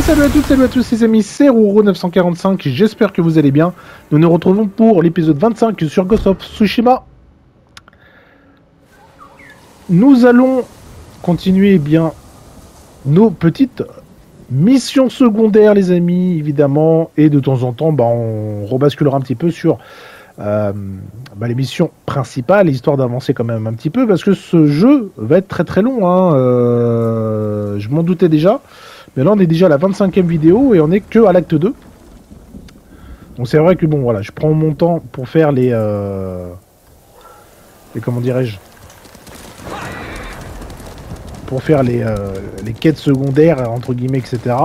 salut à toutes, salut à tous les amis, c'est Roro945, j'espère que vous allez bien. Nous nous retrouvons pour l'épisode 25 sur Ghost of Tsushima. Nous allons continuer bien nos petites missions secondaires les amis, évidemment, et de temps en temps on rebasculera un petit peu sur les missions principales, histoire d'avancer quand même un petit peu, parce que ce jeu va être très très long, hein. Je m'en doutais déjà. Mais là on est déjà à la 25e vidéo et on est que à l'acte 2. Donc c'est vrai que bon voilà, je prends mon temps pour faire les comment dirais-je, pour faire les quêtes secondaires entre guillemets, etc.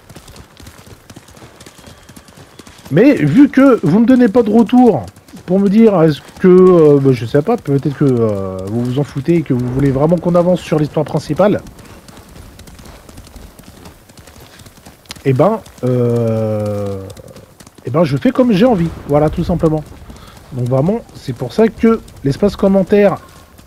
Mais vu que vous me donnez pas de retour pour me dire est-ce que je sais pas, peut-être que vous vous en foutez et que vous voulez vraiment qu'on avance sur l'histoire principale. Et je fais comme j'ai envie, voilà, tout simplement. Donc vraiment, c'est pour ça que l'espace commentaire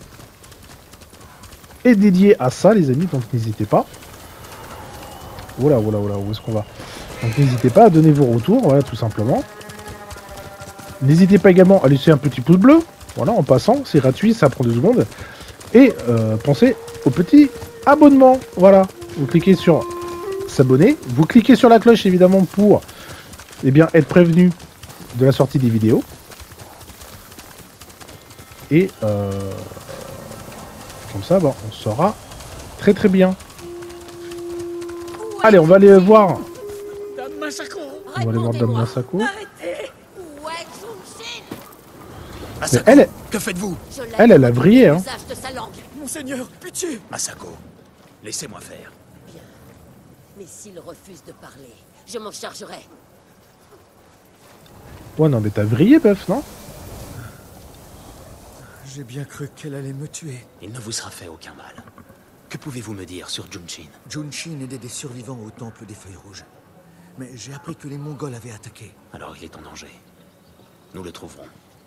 est dédié à ça, les amis, donc n'hésitez pas. Voilà, où est-ce qu'on va? Donc n'hésitez pas à donner vos retours, voilà, tout simplement. N'hésitez pas également à laisser un petit pouce bleu, voilà, en passant, c'est gratuit, ça prend 2 secondes. Et pensez au petit abonnement, voilà. Vous cliquez sur s'abonner, vous cliquez sur la cloche évidemment pour être prévenu de la sortie des vidéos et comme ça on saura très très bien. Allez, on va aller voir Dame Masako. on va aller voir Dame Masako. Arrêtez. Ouais, Junshin. Masako, elle que faites-vous? elle a brillé, hein. L'usage de sa langue. Monseigneur, pitié. Masako, laissez-moi faire. Bien. Mais s'il refuse de parler, je m'en chargerai. Ouais, non mais t'as vrillé, Buff, non? J'ai bien cru qu'elle allait me tuer. Il ne vous sera fait aucun mal. Que pouvez-vous me dire sur Junshin? Junshin aidait des survivants au temple des feuilles rouges. Mais j'ai appris que les Mongols avaient attaqué. Alors il est en danger. Nous le trouverons.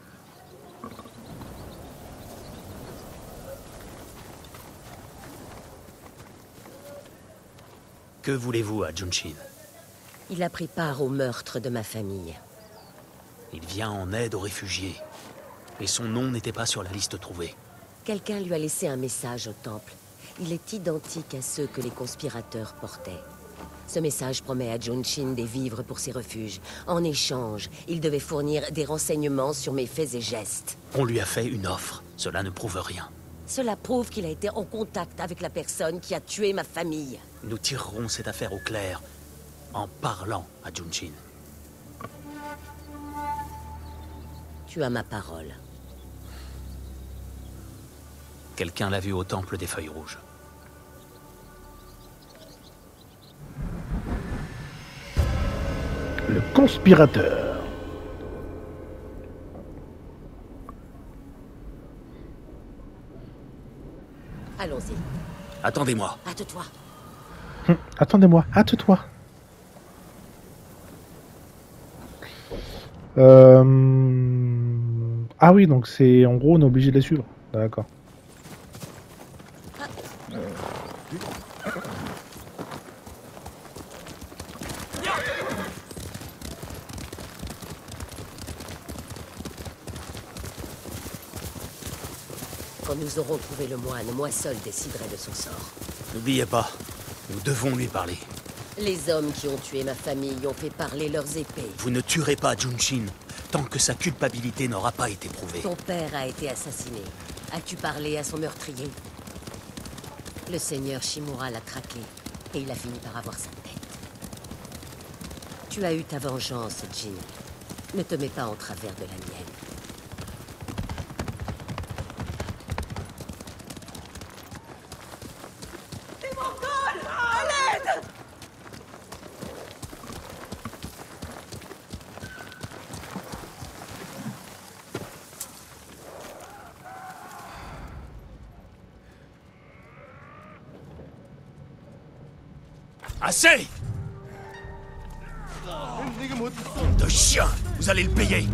Que voulez-vous à Junshin? Il a pris part au meurtre de ma famille. Il vient en aide aux réfugiés. Et son nom n'était pas sur la liste trouvée. Quelqu'un lui a laissé un message au temple. Il est identique à ceux que les conspirateurs portaient. Ce message promet à Junshin des vivres pour ses refuges. En échange, il devait fournir des renseignements sur mes faits et gestes. On lui a fait une offre. Cela ne prouve rien. Cela prouve qu'il a été en contact avec la personne qui a tué ma famille. Nous tirerons cette affaire au clair en parlant à Junshin. Tu as ma parole. Quelqu'un l'a vu au temple des feuilles rouges. Le conspirateur. Allons-y. Attendez-moi. Hâte-toi. Attendez-moi, hâte-toi. Ah oui, donc c'est en gros on est obligé de les suivre. D'accord. Quand nous aurons trouvé le moine, moi seul déciderai de son sort. N'oubliez pas, nous devons lui parler. Les hommes qui ont tué ma famille ont fait parler leurs épées. Vous ne tuerez pas Junshin tant que sa culpabilité n'aura pas été prouvée. Ton père a été assassiné. As-tu parlé à son meurtrier? Le seigneur Shimura l'a traqué et il a fini par avoir sa tête. Tu as eu ta vengeance, Jin. Ne te mets pas en travers de la mienne. Assez! De chien! Vous allez le payer!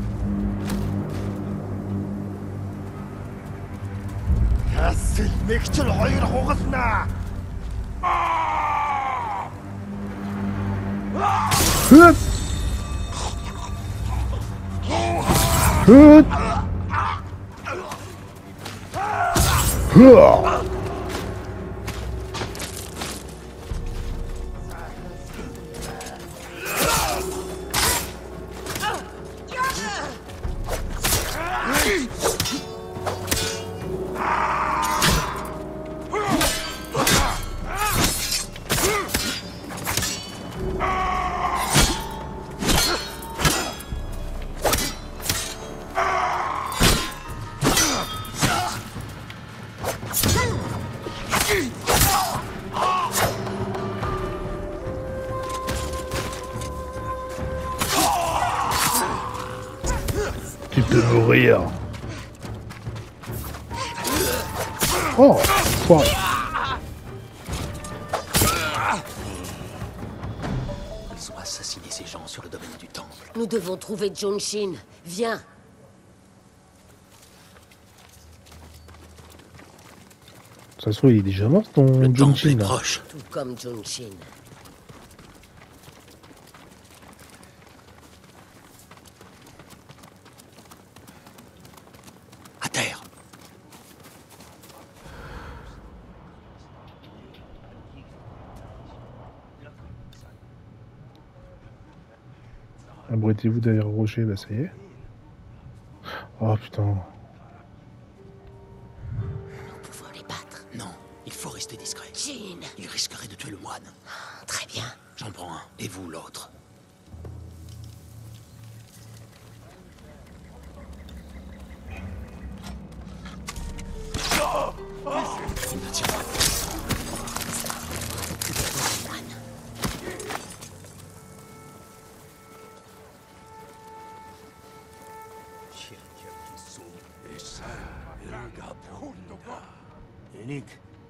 Tu peux mourir. Oh, quoi? Ils ont assassiné ces gens sur le domaine du temple. Nous devons trouver Junshin. Viens. De toute façon, il est déjà mort, ton Le temple Junshin, est là. proche. Tout comme Junshin. À terre. Abritez-vous derrière le rocher, bah ça y est. Oh putain. Nous pouvons les battre. Non, il faut rester discret. Jin. Il risquerait de tuer le moine. Très bien. J'en prends un. Et vous, l'autre. Il ne tient pas. Enik,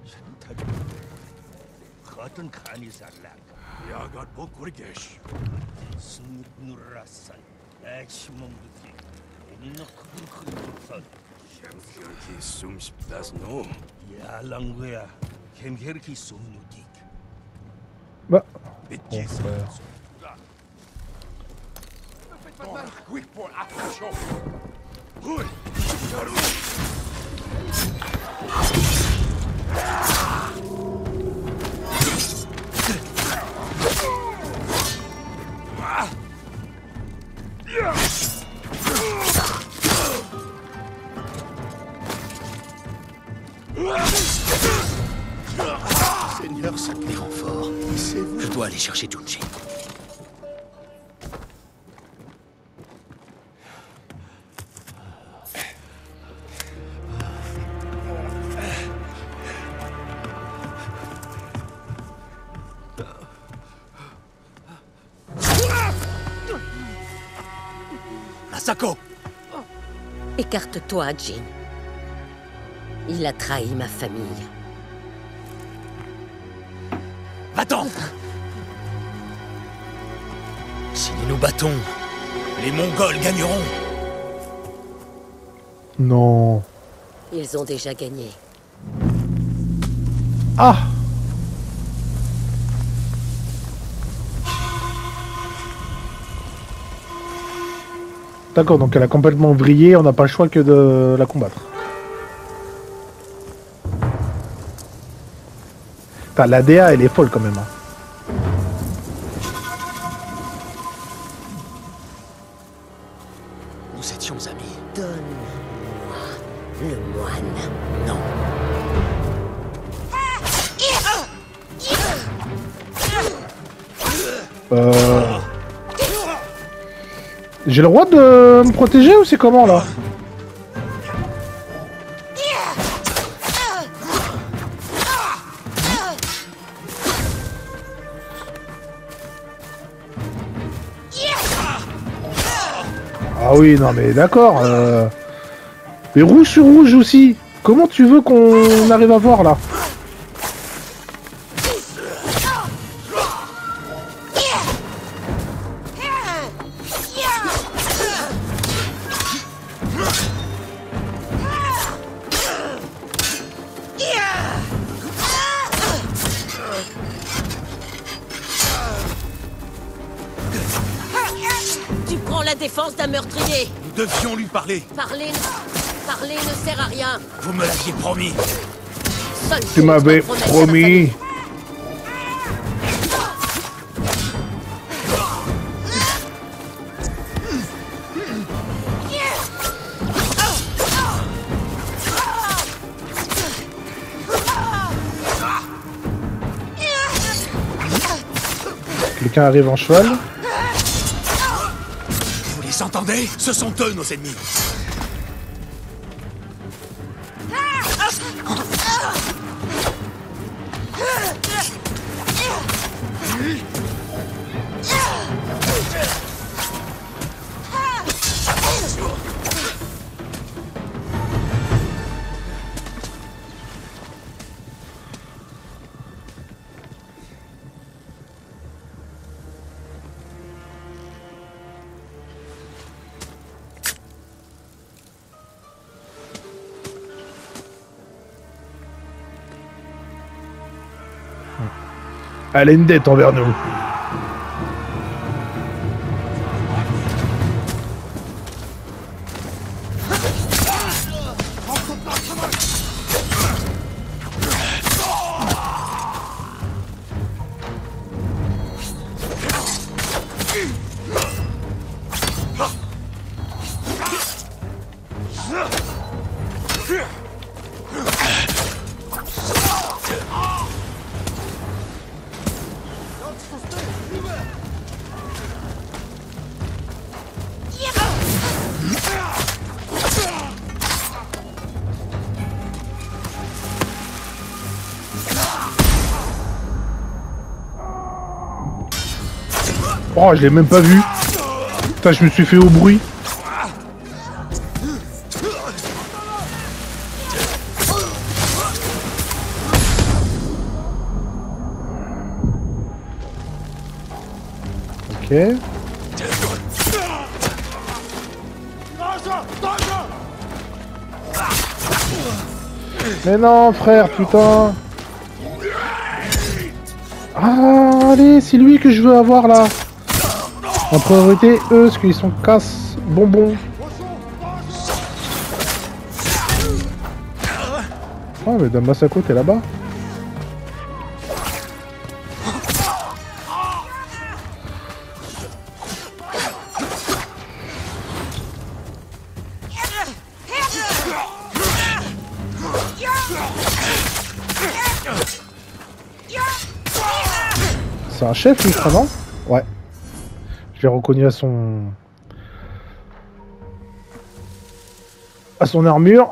Khatan Khani Sarlak, Yagat Bokurgesh, Smut Nurasan, Achmumduki, Eninokun, Shemkirki Sums das no, Yalanguya, Kemkirki Sumnudik, Bah, bon, Bitjis. frère. Quick for action. Seigneur, ça te les renforts. C'est vous. Je dois aller chercher Junshin. Masako! Écarte-toi, Jin. Il a trahi ma famille. Va-t'en! Si nous nous battons, les Mongols gagneront. Non. Ils ont déjà gagné. Ah! D'accord, donc elle a complètement vrillé, on n'a pas le choix que de la combattre. Putain, la DA, elle est folle quand même. Hein. Nous étions amis. Donne-moi le moine. Non. J'ai le droit de me protéger ou c'est comment là? Ah oui, non mais d'accord. Mais rouge sur rouge aussi. Comment tu veux qu'on arrive à voir là? la défense d'un meurtrier. Nous devions lui parler. Parler ne sert à rien. Vous me l'aviez promis. Seule Tu chose m'avais ma promesse à ma promis. famille. Quelqu'un arrive en cheval. Vous les entendez? Ce sont eux, nos ennemis. Elle a une dette envers nous. Oh, je l'ai même pas vu. Putain, je me suis fait au bruit. Ok. Mais non, frère, putain. Ah, allez, c'est lui que je veux avoir là. En priorité, eux, parce qu'ils sont casse bonbons. Oh, mais Dame Masako, t'es là-bas. C'est un chef, lui, je crois, non? Ouais. Je l'ai reconnu à son armure.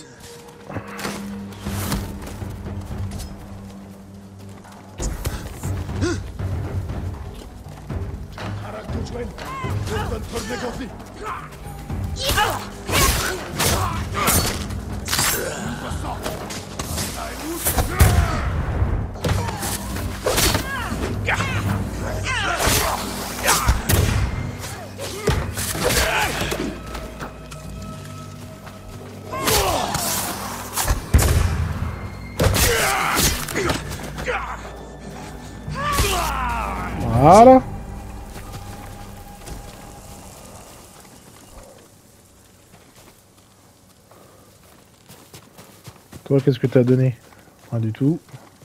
Voilà. Toi, qu'est-ce que t'as donné? Rien du tout.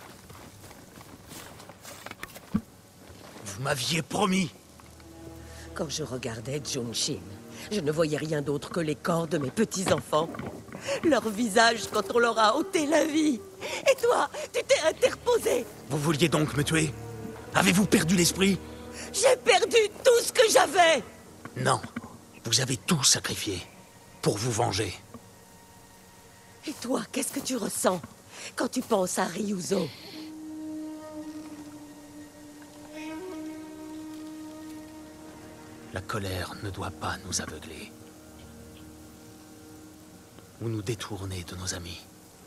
Vous m'aviez promis. Quand je regardais Jong-Shin, je ne voyais rien d'autre que les corps de mes petits-enfants. Leur visage quand on leur a ôté la vie. Et toi, tu t'es interposé. Vous vouliez donc me tuer? Avez-vous perdu l'esprit? J'ai perdu tout ce que j'avais. Non. Vous avez tout sacrifié pour vous venger. Et toi, qu'est-ce que tu ressens quand tu penses à Ryuzo? La colère ne doit pas nous aveugler. Ou nous détourner de nos amis.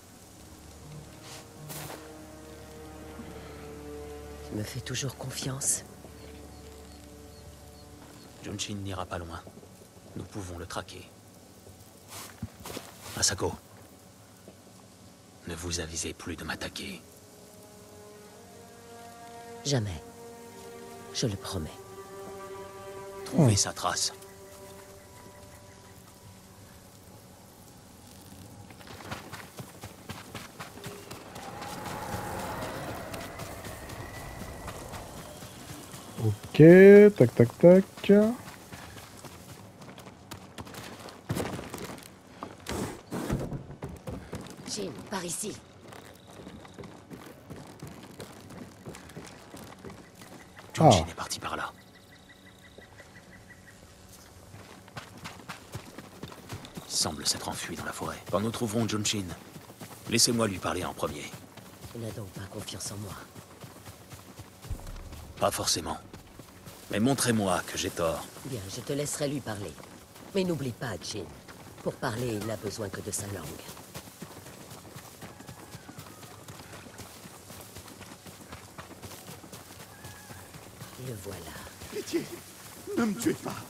Tu me fais toujours confiance. Jong-Shin n'ira pas loin. Nous pouvons le traquer. Masako, ne vous avisez plus de m'attaquer. Jamais. Je le promets. Trouvez sa trace. Ok, tac tac tac. Jin, par ici. Junshin est parti par là. Il semble s'être enfui dans la forêt. Quand nous trouverons Junshin, laissez-moi lui parler en premier. Tu n'as donc pas confiance en moi. Pas forcément. Mais montrez-moi que j'ai tort. Bien, je te laisserai lui parler. Mais n'oublie pas, Jin. Pour parler, il n'a besoin que de sa langue. Le voilà. Pitié, ne me tuez pas.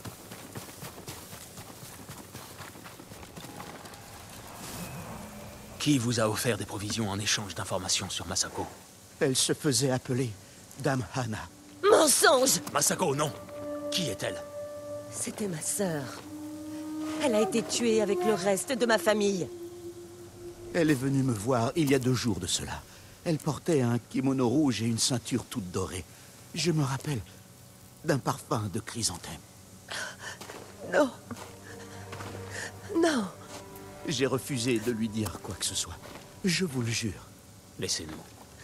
Qui vous a offert des provisions en échange d'informations sur Masako? Elle se faisait appeler Dame Hana. Mensonge! Masako, non! Qui est-elle? C'était ma sœur. Elle a été tuée avec le reste de ma famille. Elle est venue me voir il y a 2 jours de cela. Elle portait un kimono rouge et une ceinture toute dorée. Je me rappelle d'un parfum de chrysanthème. Non. Non. J'ai refusé de lui dire quoi que ce soit. Je vous le jure. Laissez-nous.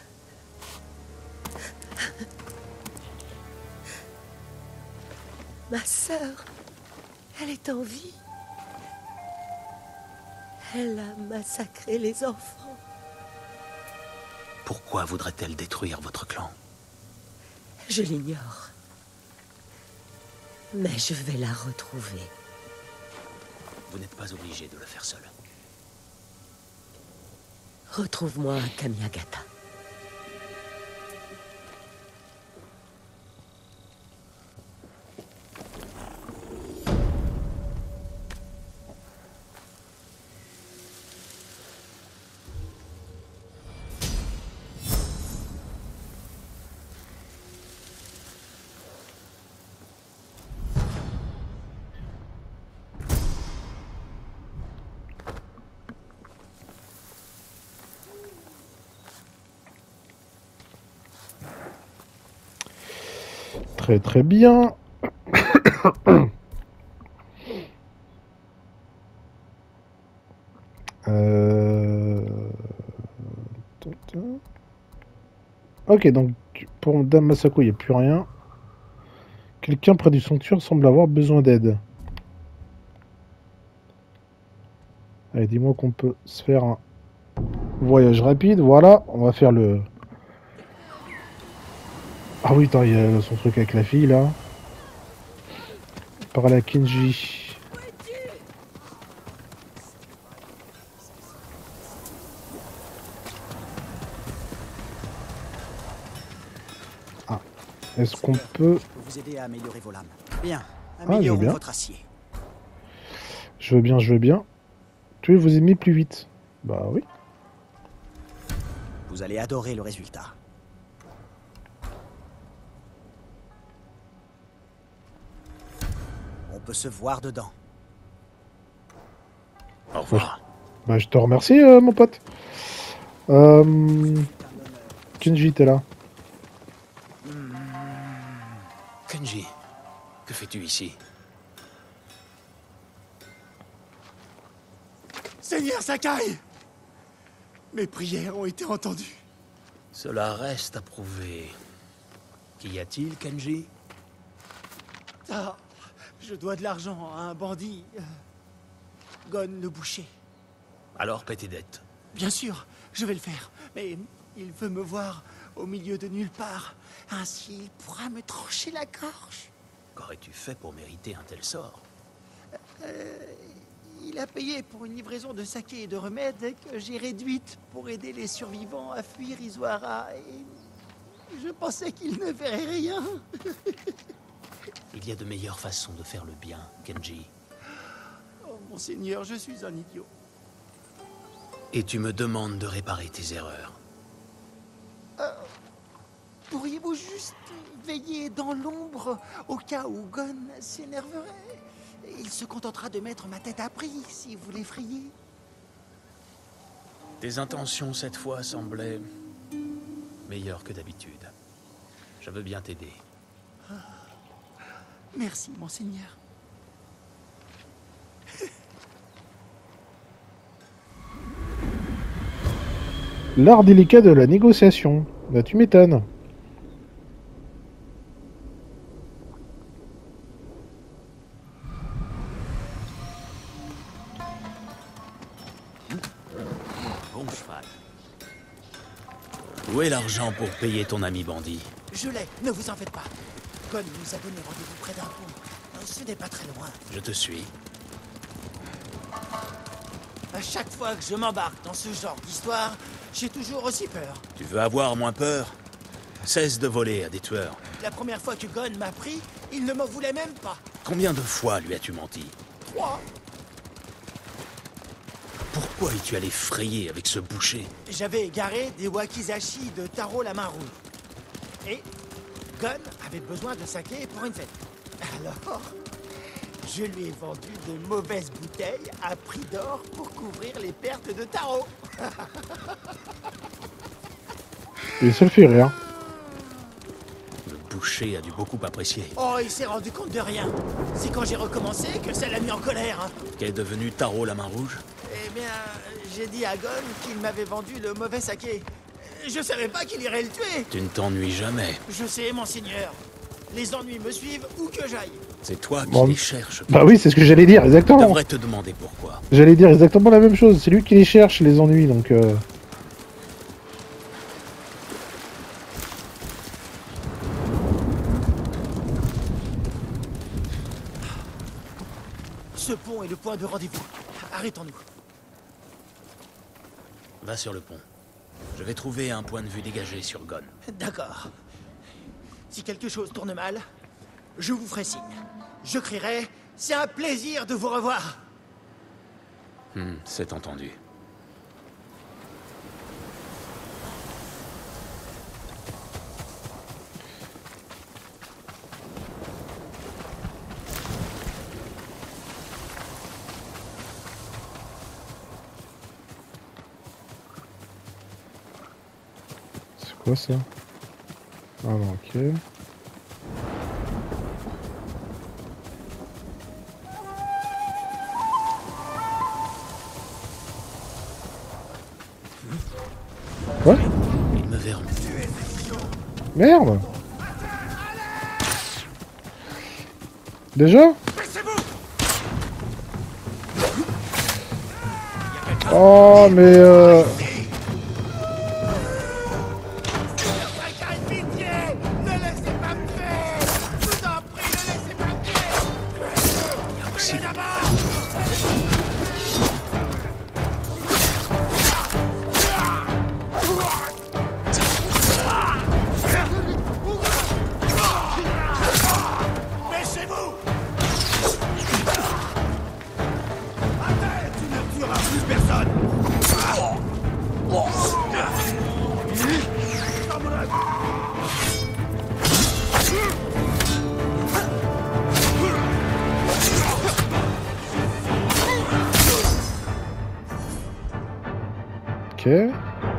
Ma sœur, elle est en vie. Elle a massacré les enfants. Pourquoi voudrait-elle détruire votre clan? Je l'ignore. Mais je vais la retrouver. Vous n'êtes pas obligé de le faire seul. Retrouve-moi à Kamiagata. Très très bien. Ok, donc pour Dame Masako, il n'y a plus rien. Quelqu'un près du sanctuaire semble avoir besoin d'aide. Allez, dis-moi qu'on peut se faire un voyage rapide. Voilà, on va faire le... Ah oui, attends, il y a son truc avec la fille, là. Parler à Kenji. Ah. Est-ce qu'on peut... Je peux vous aider à améliorer vos lames. Bien, je veux améliorons bien. votre acier. Je veux bien, je veux bien. Tuez vos ennemis plus vite. Bah oui. Vous allez adorer le résultat. On peut se voir dedans. Au revoir. Bah je te remercie, mon pote. Kenji, t'es là. Kenji, que fais-tu ici? Seigneur Sakai! Mes prières ont été entendues. Cela reste à prouver. Qu'y a-t-il, Kenji? Ah, je dois de l'argent à un bandit. Gon le boucher. Alors paie tes dettes. Bien sûr, je vais le faire. Mais il veut me voir au milieu de nulle part. Ainsi, il pourra me trancher la gorge. Qu'aurais-tu fait pour mériter un tel sort? Il a payé pour une livraison de saké et de remèdes que j'ai réduite pour aider les survivants à fuir Izuara. Et je pensais qu'il ne verrait rien. Il y a de meilleures façons de faire le bien, Kenji. Oh, monseigneur, je suis un idiot. Et tu me demandes de réparer tes erreurs. Pourriez-vous juste veiller dans l'ombre au cas où Gon s'énerverait? Il se contentera de mettre ma tête à prix si vous l'effrayez. Tes intentions cette fois semblaient meilleures que d'habitude. Je veux bien t'aider. Merci, monseigneur. L'art délicat de la négociation. Bah, tu m'étonnes. Bon cheval. Où est l'argent pour payer ton ami bandit? Je l'ai, ne vous en faites pas. Gon nous a donné rendez-vous près d'un pont. Ce n'est pas très loin. Je te suis. À chaque fois que je m'embarque dans ce genre d'histoire, j'ai toujours aussi peur. Tu veux avoir moins peur? Cesse de voler à des tueurs. La première fois que Gon m'a pris, il ne m'en voulait même pas. Combien de fois lui as-tu menti? 3. Pourquoi es-tu allé frayer avec ce boucher? J'avais égaré des wakizashi de Taro la main rouge. Et Gon avait besoin de saké pour une fête. Alors, je lui ai vendu de mauvaises bouteilles à prix d'or pour couvrir les pertes de Taro. Et ça le fait rire. Le boucher a dû beaucoup apprécier. Oh, il s'est rendu compte de rien. C'est quand j'ai recommencé que ça l'a mis en colère. Hein. Qu'est devenu Taro la main rouge? Eh bien, j'ai dit à Gon qu'il m'avait vendu le mauvais saké. Je savais pas qu'il irait le tuer. Tu ne t'ennuies jamais. Je sais, monseigneur. Les ennuis me suivent où que j'aille. C'est toi qui Bon. les cherches. Bah oui, c'est ce que j'allais dire, Je exactement. devrais te demander pourquoi. J'allais dire exactement la même chose. C'est lui qui les cherche, les ennuis, donc... Ce pont est le point de rendez-vous. Arrêtons-nous. Va sur le pont. Je vais trouver un point de vue dégagé sur Gon. D'accord. Si quelque chose tourne mal, je vous ferai signe. Je crierai « C'est un plaisir de vous revoir !» C'est entendu. C'est quoi ça? Ah non, ok. Quoi? Il me verront. Merde! Déjà? Oh, mais Pitié! Ne laissez pas me tuer! Je vous en prie, ne laissez pas me tuer! Prenez d'abord! Baissez-vous! À terre! Tu ne tueras plus personne! ok.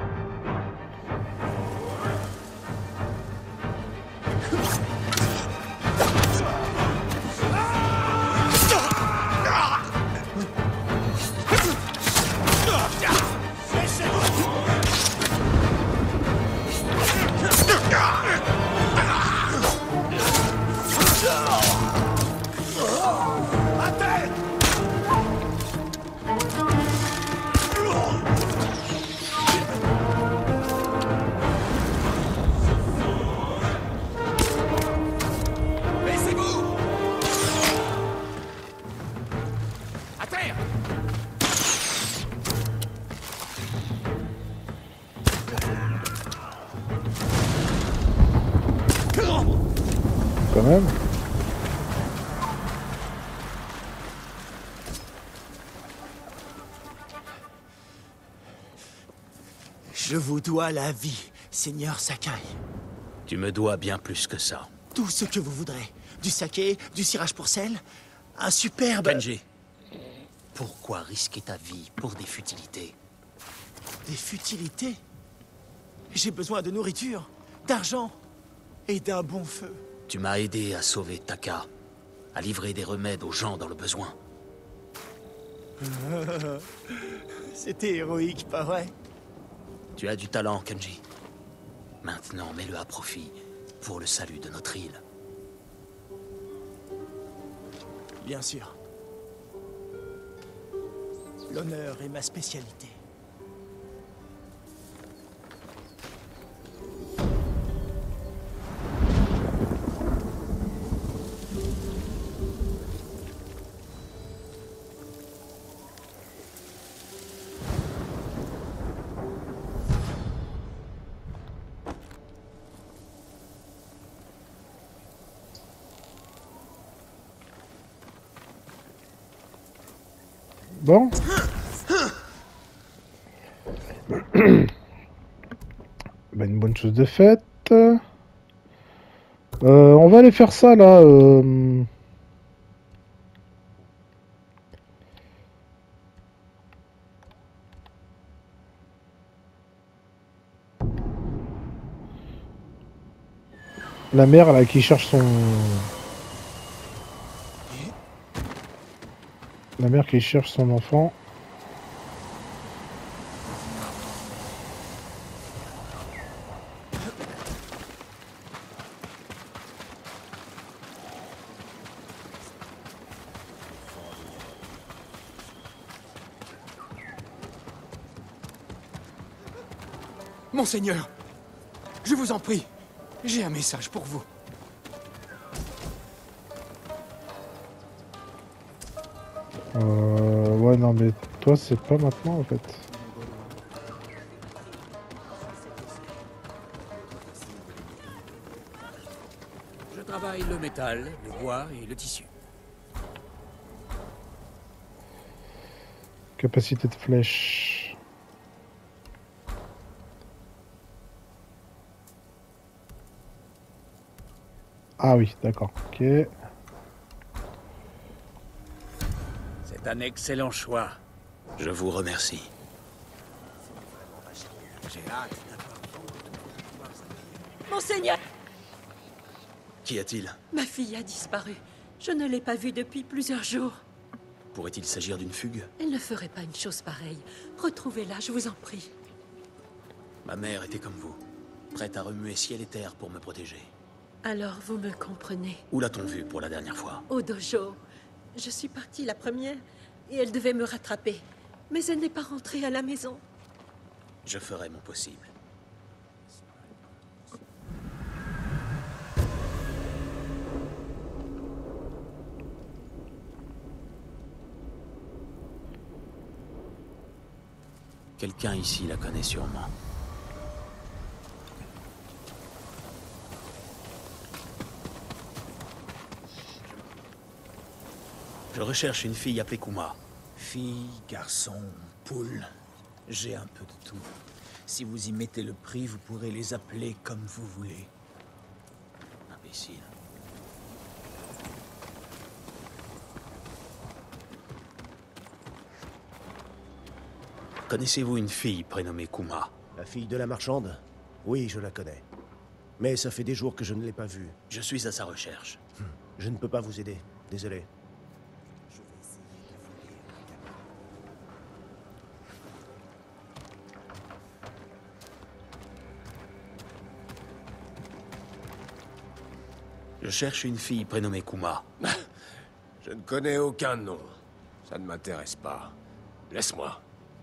À terre! Quand même. Je vous dois la vie, Seigneur Sakai. Tu me dois bien plus que ça. Tout ce que vous voudrez. Du saké, du cirage pour sel, un superbe... Kenji, pourquoi risquer ta vie pour des futilités? Des futilités. J'ai besoin de nourriture, d'argent et d'un bon feu. Tu m'as aidé à sauver Taka, à livrer des remèdes aux gens dans le besoin. C'était héroïque, pas vrai? Tu as du talent, Kenji. Maintenant, mets-le à profit pour le salut de notre île. Bien sûr. L'honneur est ma spécialité. Bon. Bah, une bonne chose de faite. On va aller faire ça là. La mère là qui cherche son. La mère qui cherche son enfant. Monseigneur, je vous en prie, j'ai un message pour vous. Ouais, non, mais toi, c'est pas maintenant en fait. Je travaille le métal, le bois et le tissu. Capacité de flèche. Ah oui, d'accord. Ok. C'est un excellent choix. Je vous remercie. J'ai hâte. Monseigneur, Qu'y a-t-il? ma fille a disparu. Je ne l'ai pas vue depuis plusieurs jours. Pourrait-il s'agir d'une fugue? Elle ne ferait pas une chose pareille. Retrouvez-la, je vous en prie. Ma mère était comme vous, prête à remuer ciel et terre pour me protéger. Alors vous me comprenez. Où l'a-t-on vue pour la dernière fois? Au dojo. Je suis partie la première et elle devait me rattraper. Mais elle n'est pas rentrée à la maison. Je ferai mon possible. Quelqu'un ici la connaît sûrement. Je recherche une fille appelée Kuma. Fille, garçon, poule, j'ai un peu de tout. Si vous y mettez le prix, vous pourrez les appeler comme vous voulez. Imbécile. Connaissez-vous une fille prénommée Kuma? La fille de la marchande? Oui, je la connais. Mais ça fait des jours que je ne l'ai pas vue. Je suis à sa recherche. Je ne peux pas vous aider. Désolé. Je cherche une fille prénommée Kuma. Je ne connais aucun nom. Ça ne m'intéresse pas. Laisse-moi.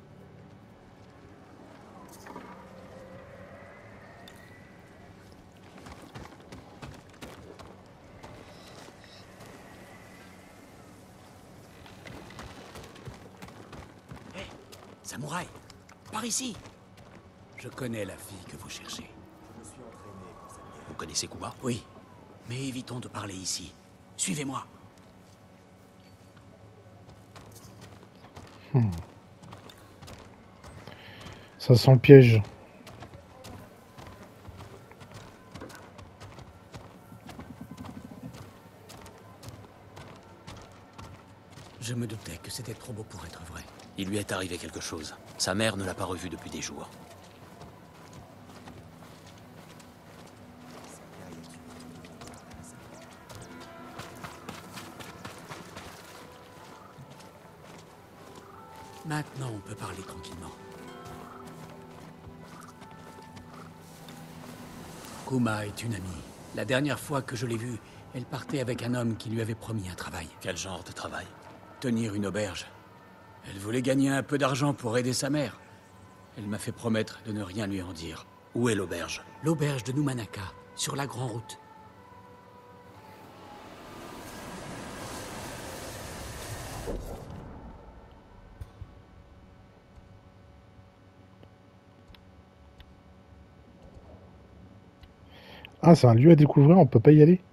Hé, samouraï, par ici. Je connais la fille que vous cherchez. Vous connaissez Kuma? Oui, mais évitons de parler ici. Suivez-moi. Ça sent le piège. Je me doutais que c'était trop beau pour être vrai. Il lui est arrivé quelque chose. Sa mère ne l'a pas revu depuis des jours. Maintenant, on peut parler tranquillement. Kuma est une amie. La dernière fois que je l'ai vue, elle partait avec un homme qui lui avait promis un travail. Quel genre de travail? Tenir une auberge. Elle voulait gagner un peu d'argent pour aider sa mère. Elle m'a fait promettre de ne rien lui en dire. Où est l'auberge? L'auberge de Numanaka, sur la grande route. Ah, c'est un lieu à découvrir, on peut pas y aller.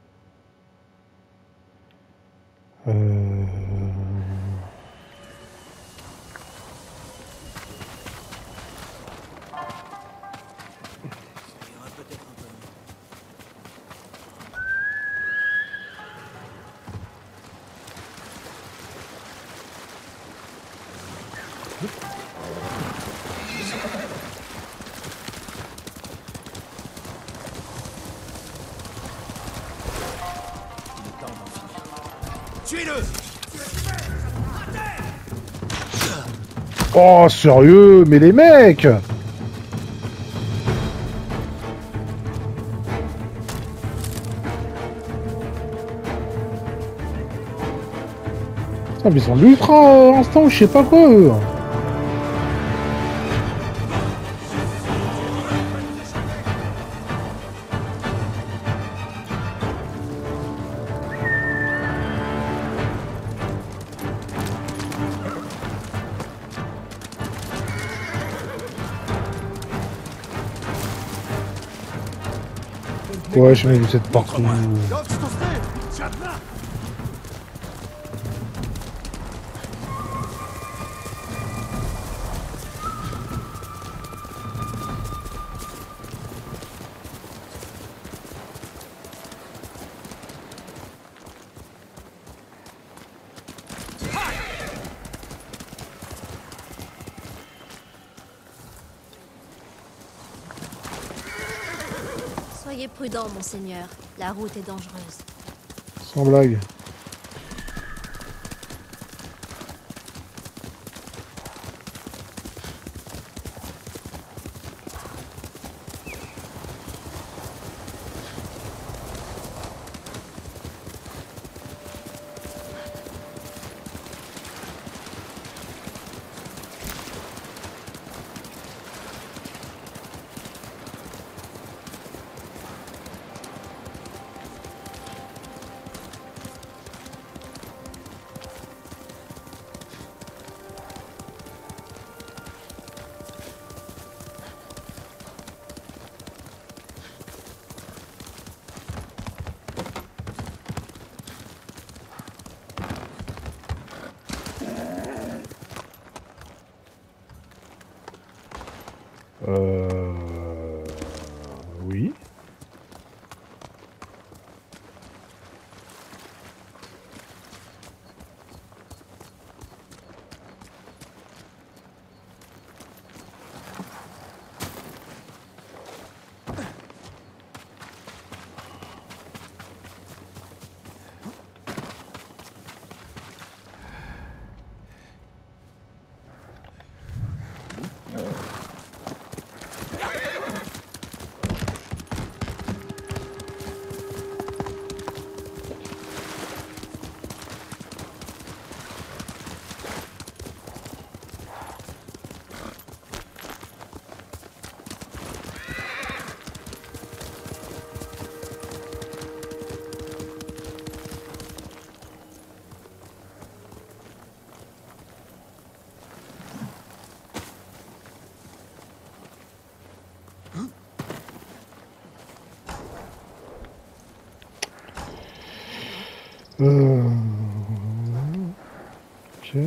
Tuez-le! Oh, sérieux, mais les mecs! Putain, mais ils sont ultra instant ou je sais pas quoi, eux. Ouais, je mets cette partout. Soyez prudent, monseigneur. La route est dangereuse. Sans blague. Oui. Ok.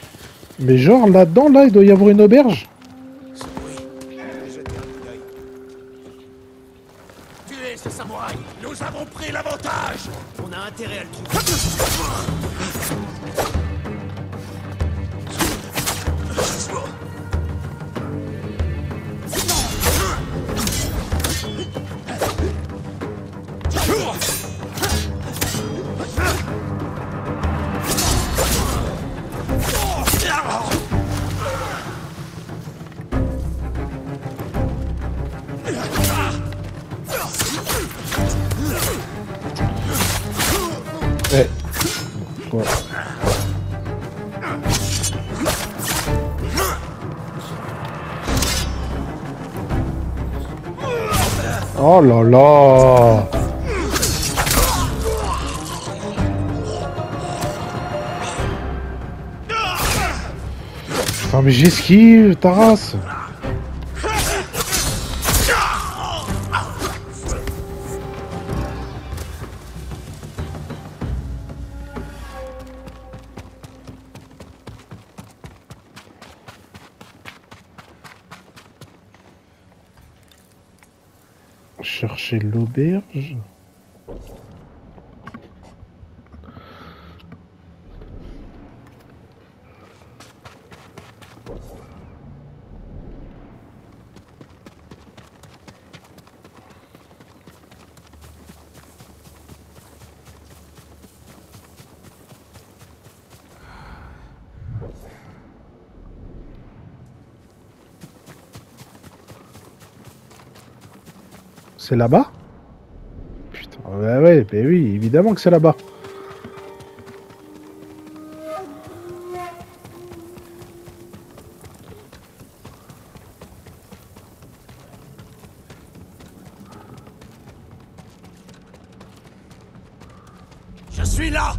Mais genre là-dedans, là, il doit y avoir une auberge. Ce bruit, j'ai jeté un coup d'œil. Oh là là. Putain, mais j'esquive, ta race. Chercher l'auberge. C'est là-bas? Putain, ouais, bah oui, évidemment que c'est là-bas. Je suis là.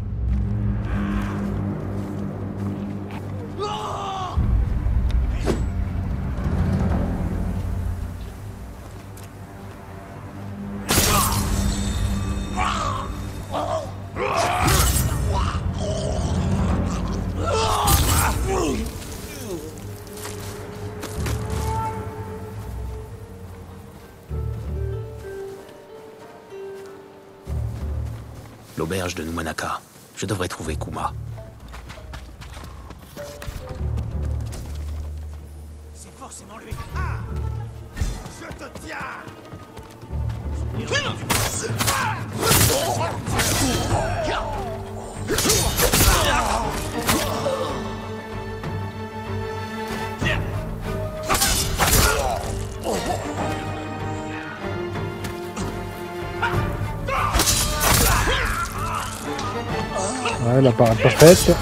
L'auberge de Numanaka. Je devrais trouver Kuma. C'est forcément lui. Ah, je te tiens. Ouais, la parade parfaite.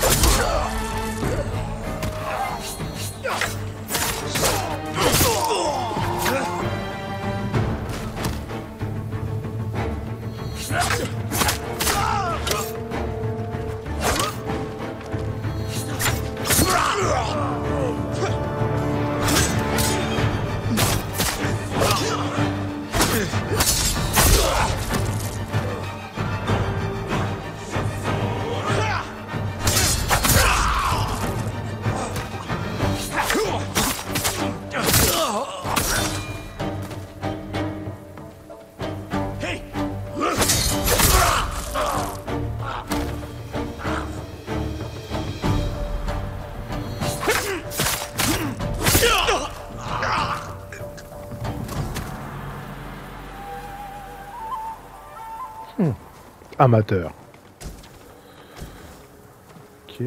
Amateur. Ok.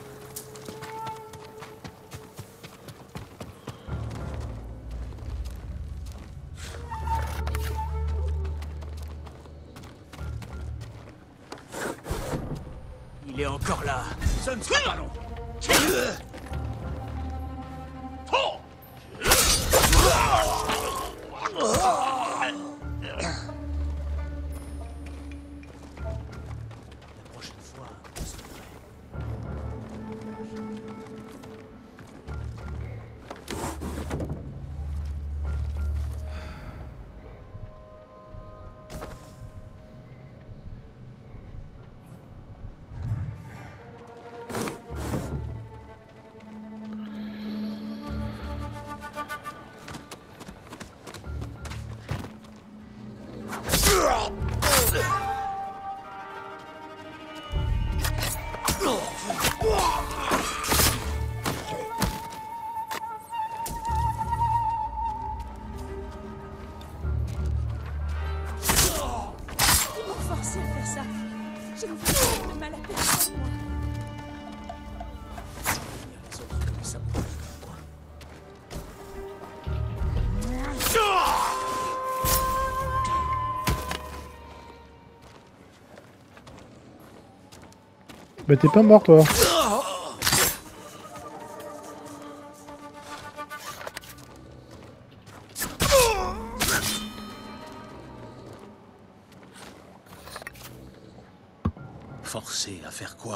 Il est encore là. Ce ne sera pas long. Bah t'es pas mort toi.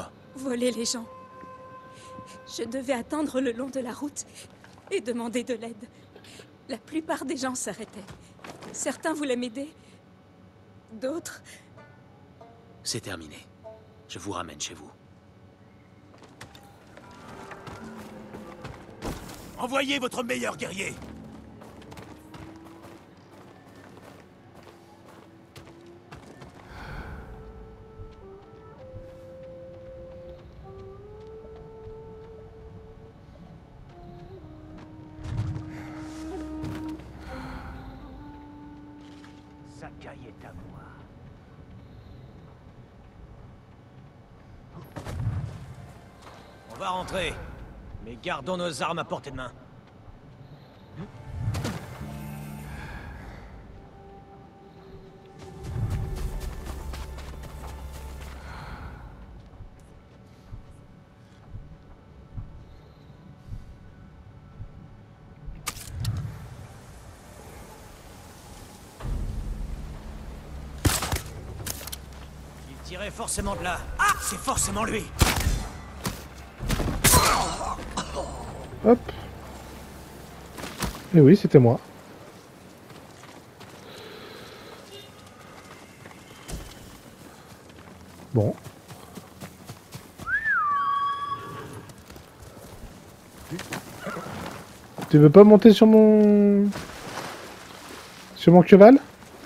quoi? Voler les gens. Je devais attendre le long de la route et demander de l'aide. La plupart des gens s'arrêtaient. Certains voulaient m'aider. D'autres... C'est terminé. Je vous ramène chez vous. Envoyez votre meilleur guerrier. Sakai est à moi. On va rentrer. Mais gardons nos armes à portée de main. Il tirait forcément de là. Ah, c'est forcément lui. Hop. Et oui, c'était moi. Bon. Tu veux pas monter sur mon... sur mon cheval?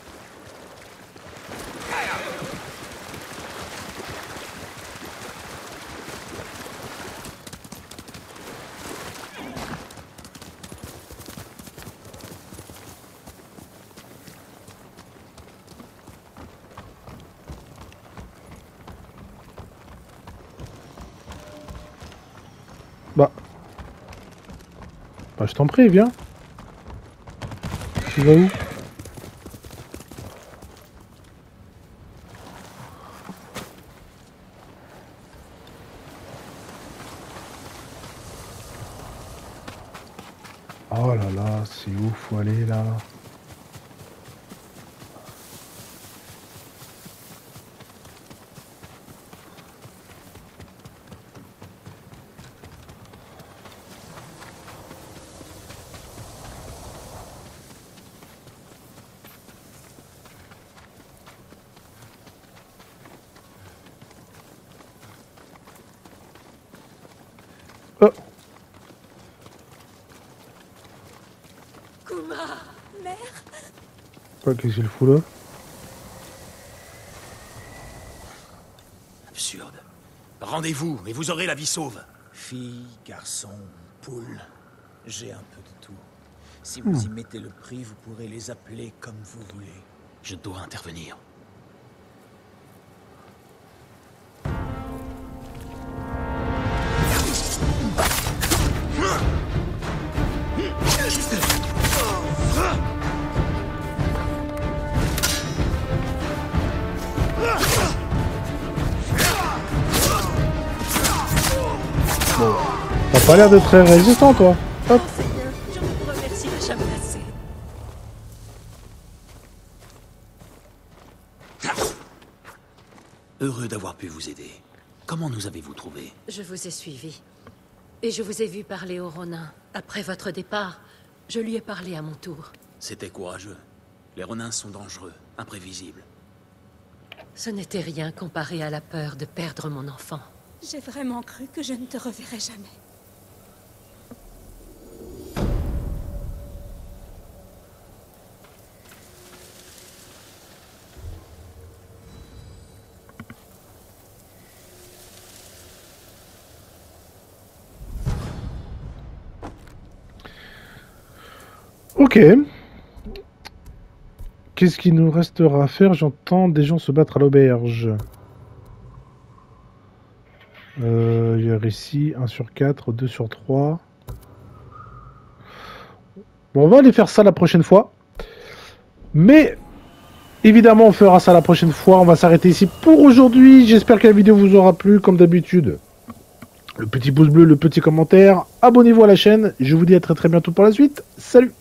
Bah, je t'en prie, viens. Tu vas où? Oh là là, c'est où faut aller là? Oh. Kuma, mère. Quoi, qu'est-ce qu'il fout là? Absurde. Rendez-vous et vous aurez la vie sauve. Fille, garçon, poule, j'ai un peu de tout. Si vous y mettez le prix, vous pourrez les appeler comme vous voulez. Je dois intervenir. Bon, t'as pas l'air de très résistant, toi. Hop. Oh Seigneur, je vous remercierai jamais assez. Heureux d'avoir pu vous aider. Comment nous avez-vous trouvés? Je vous ai suivi. Et je vous ai vu parler au Ronin. Après votre départ, je lui ai parlé à mon tour. C'était courageux. Les Ronins sont dangereux, imprévisibles. Ce n'était rien comparé à la peur de perdre mon enfant. J'ai vraiment cru que je ne te reverrai jamais. Ok. Qu'est-ce qu'il nous restera à faire? J'entends des gens se battre à l'auberge. Il y a ici 1 sur 4, 2 sur 3. Bon, on va aller faire ça la prochaine fois. Mais, évidemment, on fera ça la prochaine fois. On va s'arrêter ici pour aujourd'hui. J'espère que la vidéo vous aura plu, comme d'habitude. Le petit pouce bleu, le petit commentaire. Abonnez-vous à la chaîne. Je vous dis à très très bientôt pour la suite. Salut!